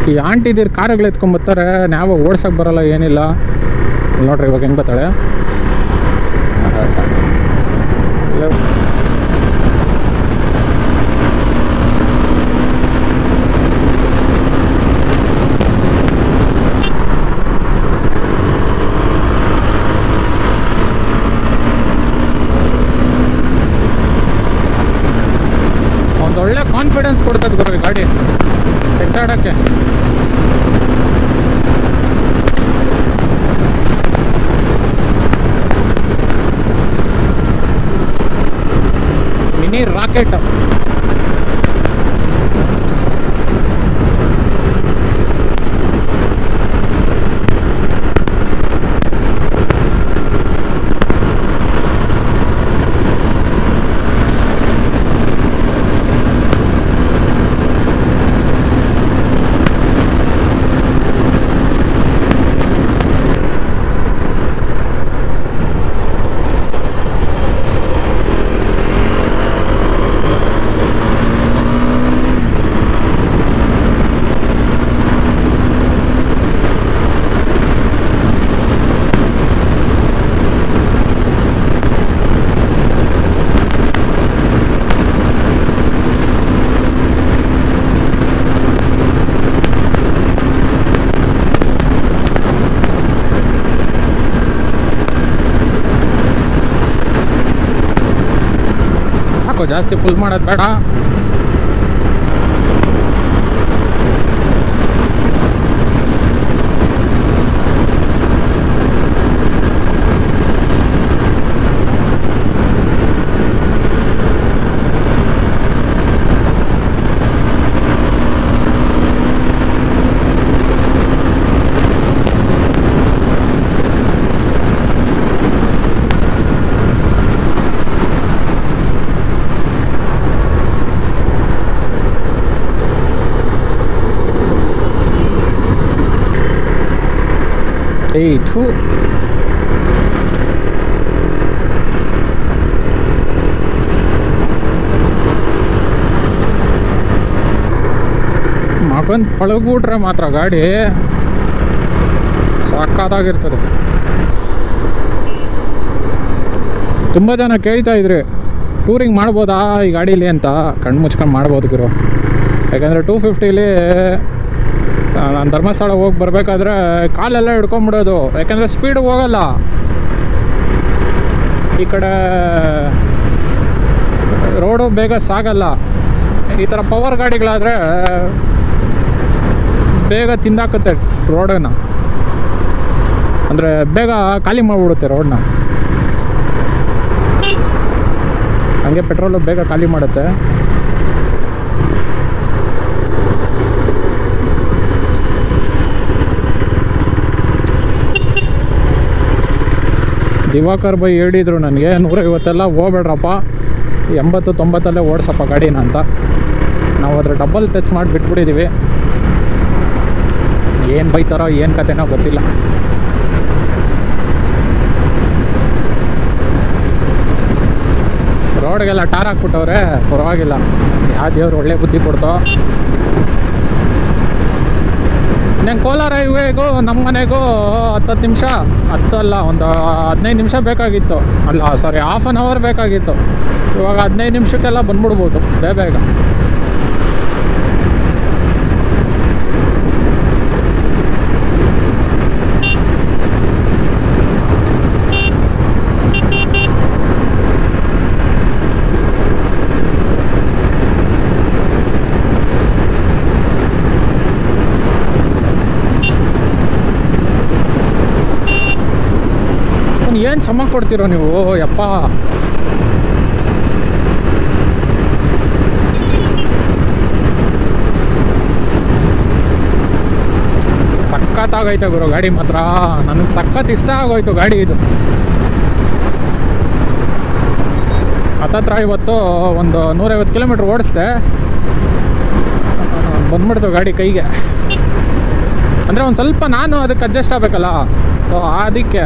ಈ ಆಂಟಿದಿರು ಕಾರುಗಳು ಎತ್ಕೊಂಡ್ಬರ್ತಾರೆ, ನಾವು ಓಡ್ಸೋಕೆ ಬರೋಲ್ಲ ಏನಿಲ್ಲ. ನೋಡ್ರಿ ಇವಾಗ ಹೆಂಗೆ ಬರ್ತಾಳೆ. ಒಂದೊಳ್ಳೆ ಕಾನ್ಫಿಡೆನ್ಸ್ ಕೊಡ್ತದೆ ಗುರು ಈ ಗಾಡಿ ಚೆಕ್ಕಾಡೋಕ್ಕೆ. Mini rocket. ಜಾಸ್ತಿ ಫುಲ್ ಮಾಡೋದು ಬೇಡ. ಮಗನ್ ಪಳಗ್ಬಿಟ್ರೆ ಮಾತ್ರ ಗಾಡಿ ಸಾಕಾಗಿರ್ತದೆ. ತುಂಬ ಜನ ಕೇಳ್ತಾ ಇದ್ರಿ ಟೂರಿಂಗ್ ಮಾಡ್ಬೋದಾ ಈ ಗಾಡೀಲಿ ಅಂತ. ಕಣ್ಣು ಮುಚ್ಕೊಂಡು ಮಾಡ್ಬೋದು ಗುರು. ಯಾಕಂದರೆ 250ಲಿ ನಾನು ಧರ್ಮಸ್ಥಳ ಹೋಗಿ ಬರಬೇಕಾದ್ರೆ ಕಾಲೆಲ್ಲ ಹಿಡ್ಕೊಂಬಿಡೋದು. ಯಾಕಂದರೆ ಸ್ಪೀಡ್ ಹೋಗಲ್ಲ. ಈ ಕಡೆ ರೋಡು ಬೇಗ ಸಾಗಲ್ಲ. ಈ ಥರ ಪವರ್ ಗಾಡಿಗಳಾದರೆ ಬೇಗ ತಿಂದಾಕುತ್ತೆ ರೋಡನ್ನು. ಅಂದರೆ ಬೇಗ ಖಾಲಿ ಮಾಡಿಬಿಡುತ್ತೆ ರೋಡನ್ನ. ಹಂಗೆ ಪೆಟ್ರೋಲು ಬೇಗ ಖಾಲಿ ಮಾಡುತ್ತೆ. ದಿವಾಕರ್ ಬೈ ಹೇಳಿದ್ರು ನನಗೆ 150 ಹೋಗ್ಬೇಡ್ರಪ್ಪ, 80-90 ಓಡಿಸಪ್ಪ ಗಾಡಿನ ಅಂತ. ನಾವು ಅದ್ರ ಡಬಲ್ ಟಚ್ ಮಾಡಿ ಬಿಟ್ಬಿಟ್ಟಿದ್ದೀವಿ. ಏನು ಬೈತಾರೋ ಏನು ಕತೆನೋ ಗೊತ್ತಿಲ್ಲ. ರೋಡ್ಗೆಲ್ಲ ಟಾರ್ ಹಾಕ್ಬಿಟ್ಟವ್ರೆ, ಪರವಾಗಿಲ್ಲ. ಯಾವ ದೇವ್ರು ಒಳ್ಳೆ ಬುದ್ಧಿ ಕೊಡ್ತೋ. ನಂಗೆ ಕೋಲಾರ ಹೈವೇಗೂ ನಮ್ಮ ಮನೆಗೂ 10 ನಿಮಿಷ, 10 ಅಲ್ಲ ಒಂದು 15 ನಿಮಿಷ ಬೇಕಾಗಿತ್ತು. ಅಲ್ಲ ಸಾರಿ, ಹಾಫ್ ಆನ್ ಅವರ್ ಬೇಕಾಗಿತ್ತು. ಇವಾಗ 15 ನಿಮಿಷಕ್ಕೆಲ್ಲ ಬಂದ್ಬಿಡ್ಬೋದು ಬೇಗ. ಏನು ಚಮಕ್ ಕೊಡ್ತೀರೋ ನೀವು ಯಪ್ಪ. ಸಖತ್ತಾಗೈತೆ ಗುರು ಗಾಡಿ ಮಾತ್ರ. ನನಗೆ ಸಖತ್ ಇಷ್ಟ ಆಗೋಯ್ತು ಗಾಡಿ ಇದು. ಹತ್ತತ್ರ ಇವತ್ತು ಒಂದು 150 ಕಿಲೋಮೀಟ್ರ್ ಓಡಿಸ್ದೆ, ಬಂದ್ಬಿಡ್ತು ಗಾಡಿ ಕೈಗೆ. ಅಂದರೆ ಒಂದು ಸ್ವಲ್ಪ ನಾನು ಅದಕ್ಕೆ ಅಡ್ಜಸ್ಟ್ ಆಗಬೇಕಲ್ಲ, ಸೊ ಅದಕ್ಕೆ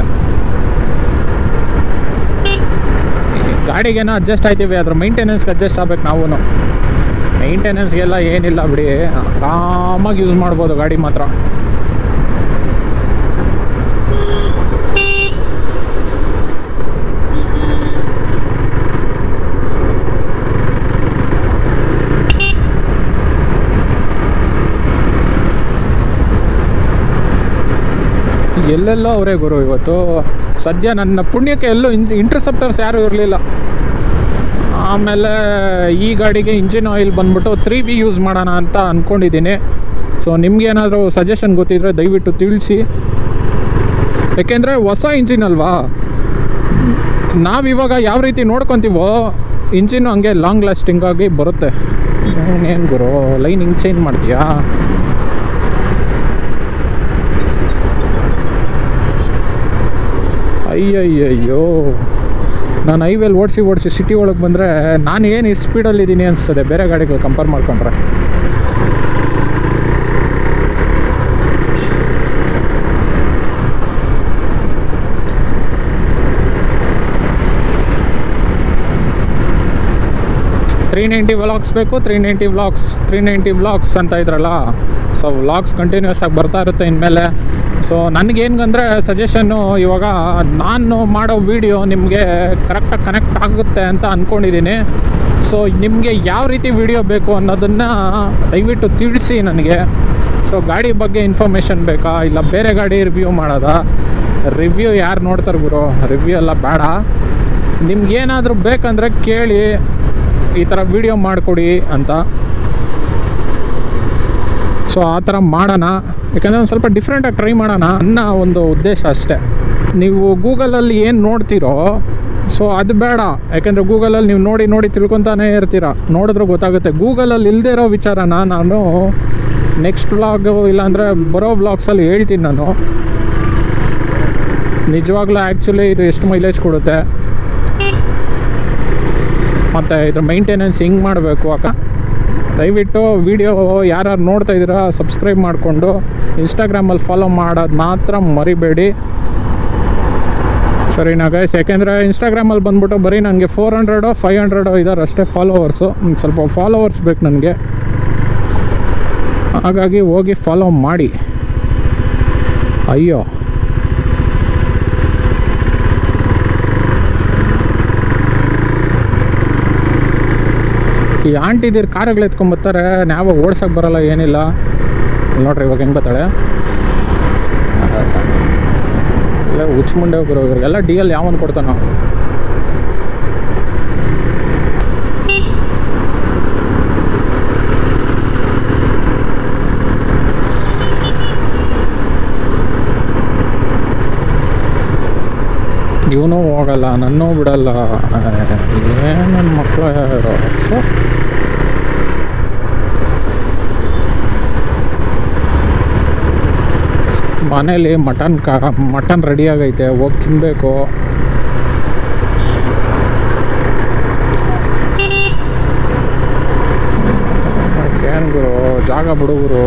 ಗಾಡಿಗೇನೋ ಅಡ್ಜಸ್ಟ್ ಆಯ್ತೀವಿ, ಅದ್ರ ಮೈಂಟೆನೆನ್ಸ್ಗೆ ಅಡ್ಜಸ್ಟ್ ಆಗ್ಬೇಕು ನಾವು. ಮೇಂಟೆನೆನ್ಸ್ಗೆಲ್ಲ ಏನಿಲ್ಲ ಬಿಡಿ, ಆರಾಮಾಗಿ ಯೂಸ್ ಮಾಡ್ಬೋದು ಗಾಡಿ ಮಾತ್ರ. ಎಲ್ಲೆಲ್ಲೋ ಅವರೇ ಗುರು ಇವತ್ತು. ಸದ್ಯ ನನ್ನ ಪುಣ್ಯಕ್ಕೆ ಎಲ್ಲೂ ಇಂಟರ್ಸೆಪ್ಟರ್ಸ್ ಯಾರೂ ಇರಲಿಲ್ಲ. ಆಮೇಲೆ ಈ ಗಾಡಿಗೆ ಇಂಜಿನ್ ಆಯಿಲ್ ಬಂದ್ಬಿಟ್ಟು 3B ಯೂಸ್ ಮಾಡೋಣ ಅಂತ ಅಂದ್ಕೊಂಡಿದ್ದೀನಿ. ಸೊ ನಿಮ್ಗೇನಾದರೂ ಸಜೆಷನ್ ಗೊತ್ತಿದ್ರೆ ದಯವಿಟ್ಟು ತಿಳಿಸಿ. ಯಾಕೆಂದರೆ ಹೊಸ ಇಂಜಿನ್ ಅಲ್ವಾ, ನಾವಿವಾಗ ಯಾವ ರೀತಿ ನೋಡ್ಕೊತೀವೋ ಇಂಜಿನ್ನು ಹಂಗೆ ಲಾಂಗ್ ಲಾಸ್ಟಿಂಗ್ ಆಗಿ ಬರುತ್ತೆ. ಏನು ಗುರು ಲೈನ್ ಹಿಂಗೆ ಚೇಂಜ್ ಮಾಡ್ತೀಯಾ? ಅಯ್ಯಯ್ಯಯ್ಯೋ, ನಾನು ಹೈವೇಲಿ ಓಡಿಸಿ ಸಿಟಿ ಒಳಗೆ ಬಂದರೆ ನಾನು ಏನು ಈ ಸ್ಪೀಡಲ್ಲಿದ್ದೀನಿ ಅನಿಸ್ತದೆ ಬೇರೆ ಗಾಡಿಗಳು ಕಂಪೇರ್ ಮಾಡ್ಕೊಂಡ್ರೆ. ವ್ಲಾಗ್ಸ್ ಬೇಕು, 390 ವ್ಲಾಗ್ಸ್ ಅಂತ ಇದ್ರಲ್ಲ. ಸೊ ವ್ಲಾಗ್ಸ್ ಕಂಟಿನ್ಯೂಸ್ ಆಗಿ ಬರ್ತಾ ಇರುತ್ತೆ ಇನ್ಮೇಲೆ. ಸೊ ನನಗೇನಂದರೆ ಸಜೆಷನ್ನು, ಇವಾಗ ನಾನು ಮಾಡೋ ವೀಡಿಯೋ ನಿಮಗೆ ಕರೆಕ್ಟಾಗಿ ಕನೆಕ್ಟ್ ಆಗುತ್ತೆ ಅಂತ ಅಂದ್ಕೊಂಡಿದ್ದೀನಿ. ಸೊ ನಿಮಗೆ ಯಾವ ರೀತಿ ವೀಡಿಯೋ ಬೇಕು ಅನ್ನೋದನ್ನು ದಯವಿಟ್ಟು ತಿಳಿಸಿ ನನಗೆ. ಸೊ ಗಾಡಿ ಬಗ್ಗೆ ಇನ್ಫಾರ್ಮೇಷನ್ ಬೇಕಾ, ಇಲ್ಲ ಬೇರೆ ಗಾಡಿ ರಿವ್ಯೂ ಮಾಡೋದಾ? ರಿವ್ಯೂ ಯಾರು ನೋಡ್ತಾರೆ ಗುರು, ರಿವ್ಯೂ ಎಲ್ಲ ಬೇಡ. ನಿಮ್ಗೇನಾದರೂ ಬೇಕಂದರೆ ಕೇಳಿ, ಈ ಥರ ವೀಡಿಯೋ ಮಾಡಿಕೊಡಿ ಅಂತ. ಸೊ ಆ ಥರ ಮಾಡೋಣ, ಯಾಕಂದರೆ ಒಂದು ಸ್ವಲ್ಪ ಡಿಫ್ರೆಂಟಾಗಿ ಟ್ರೈ ಮಾಡೋಣ ಅನ್ನೋ ಒಂದು ಉದ್ದೇಶ ಅಷ್ಟೇ. ನೀವು ಗೂಗಲಲ್ಲಿ ಏನು ನೋಡ್ತೀರೋ ಸೊ ಅದು ಬೇಡ, ಯಾಕೆಂದರೆ ಗೂಗಲಲ್ಲಿ ನೀವು ನೋಡಿ ತಿಳ್ಕೊತಾನೇ ಇರ್ತೀರ, ನೋಡಿದ್ರೆ ಗೊತ್ತಾಗುತ್ತೆ. ಗೂಗಲಲ್ಲಿ ಇಲ್ಲದೇ ಇರೋ ವಿಚಾರನ ನಾನು ನೆಕ್ಸ್ಟ್ ವ್ಲಾಗು ಇಲ್ಲಾಂದರೆ ಬರೋ ವ್ಲಾಗ್ಸಲ್ಲಿ ಹೇಳ್ತೀನಿ ನಾನು. ನಿಜವಾಗ್ಲೂ ಆ್ಯಕ್ಚುಲಿ ಇದು ಎಷ್ಟು ಮೈಲೇಜ್ ಕೊಡುತ್ತೆ ಮತ್ತು ಇದ್ರ ಮೈಂಟೆನೆನ್ಸ್ ಹಿಂಗೆ ಮಾಡಬೇಕು ಅಕ್ಕ. ದಯವಿಟ್ಟು ವಿಡಿಯೋ ಯಾರು ನೋಡ್ತಾ ಇದ್ದೀರಾ ಸಬ್ಸ್ಕ್ರೈಬ್ ಮಾಡಿಕೊಂಡು ಇನ್ಸ್ಟಾಗ್ರಾಮಲ್ಲಿ ಫಾಲೋ ಮಾಡೋದು ಮಾತ್ರ ಮರಿಬೇಡಿ, ಸರಿನಾ ಗೈಸ್? ಯಾಕೆಂದರೆ ಇನ್ಸ್ಟಾಗ್ರಾಮಲ್ಲಿ ಬಂದ್ಬಿಟ್ಟು ಬರೀ ನನಗೆ 400-500 ಇದ್ದಾರೆ ಅಷ್ಟೇ ಫಾಲೋವರ್ಸು. ಸ್ವಲ್ಪ ಫಾಲೋವರ್ಸ್ ಬೇಕು ನನಗೆ, ಹಾಗಾಗಿ ಹೋಗಿ ಫಾಲೋ ಮಾಡಿ. ಅಯ್ಯೋ, ಈ ಆಂಟಿದಿರು ಕಾರುಗಳು ಎತ್ಕೊಂಡ್ಬರ್ತಾರೆ, ನಾವು ಓಡ್ಸೋಕ್ಕೆ ಬರೋಲ್ಲ, ಏನಿಲ್ಲ. ನೋಡ್ರಿ ಇವಾಗ ಹೆಂಗೆ ಬರ್ತಾಳೆ, ಎಲ್ಲ ಹುಚ್ಚ ಮುಂಡೆ ಹೋಗಿರೋ ಇವ್ರಿಗೆಲ್ಲ DL ಯಾವನು ಕೊಡ್ತಾನೋ. ಇವನು ಹೋಗಲ್ಲ, ನನ್ನೂ ಬಿಡಲ್ಲ, ಏನು ನನ್ನ ಮಕ್ಕಳು ಯಾರು. ಮನೇಲಿ ಮಟನ್ ರೆಡಿ ಆಗೈತೆ, ಹೋಗಿ ತಿನ್ನಬೇಕು. ಏನು ಗುರು ಜಾಗ ಬಿಡುಗರು.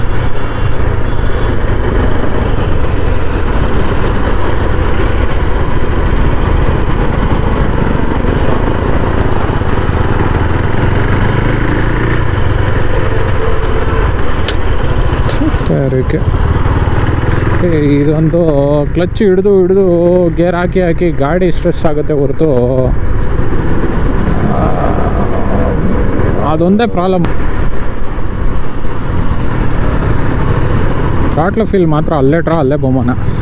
ಅದಕ್ಕೆ ಇದೊಂದು ಕ್ಲಚ್ ಹಿಡಿದು ಗೇರ್ ಹಾಕಿ ಗಾಡಿ ಸ್ಟ್ರೆಸ್ ಆಗುತ್ತೆ ಹೊರತು ಅದೊಂದೇ ಪ್ರಾಬ್ಲಮ್. ಥ್ರಾಟ್ಲ್ ಫೀಲ್ ಮಾತ್ರ ಅಲ್ಲೇ ಬಹುಮಾನ.